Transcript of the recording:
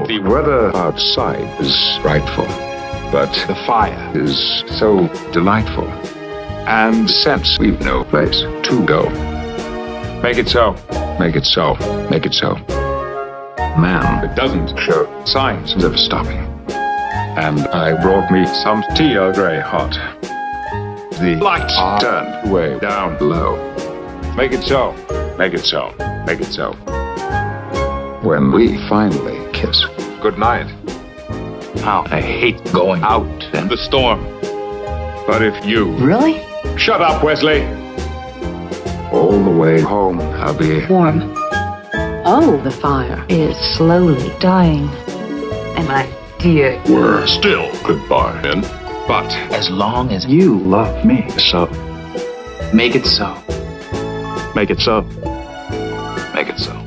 know the weather outside is frightful, but the fire is so delightful. And since we've no place to go, make it so. Make it so. Make it so. Man, it doesn't show signs of stopping. And I brought me some tea Earl Grey hot. The lights are turned way down low. Make it so. Make it so. Make it so. When we finally kiss goodnight. How I hate going out in the storm. But if you... Really? Shut up, Wesley! All the way home, I'll be... Warm. Oh, the fire is slowly dying. And my dear... We're still goodbye, then. But As long as you love me so, make it so. make it so. Make it so.